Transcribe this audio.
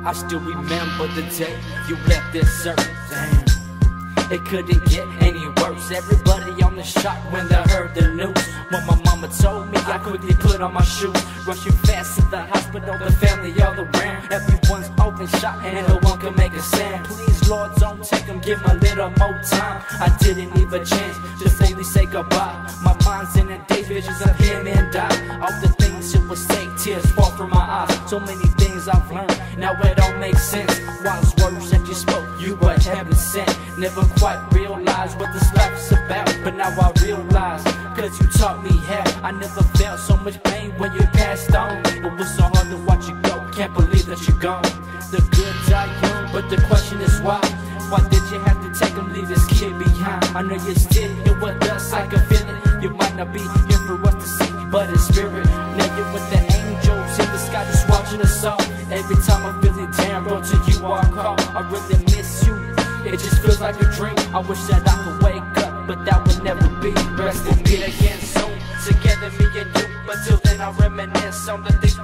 I still remember the day you left this earth. Damn, it couldn't get any worse. Everybody on the shot when they heard the news. When my mama told me, I quickly put on my shoes, rushing fast to the hospital, the family all around. Everyone's open shot and no one can make a sound. Please, Lord, don't take them, give them a little more time. I didn't even chance to fully say goodbye. My mind's in a daze, visions of him and die. All the things it would say, tears fall from my eyes. So many things I've learned, now it all makes sense. Wise words that you spoke, you were heaven sent. Never quite realized what this life's about, but now I realize, cause you taught me how. I never felt so much pain when you passed on. It was so hard to watch you go, can't believe that you're gone. The good die young, but the question is why? Why did you have to take him, leave this kid behind? I know you're still here with us, I can feel it. You might not be here for us to see, but in spirit, now you're with the angels in the sky just watching us all. Every time I'm feeling down, bro, to you I call. I really miss you, it just feels like a dream. I wish that I could wake up, but that would never be. Rest in peace again soon, together me and you. Until then I reminisce on the things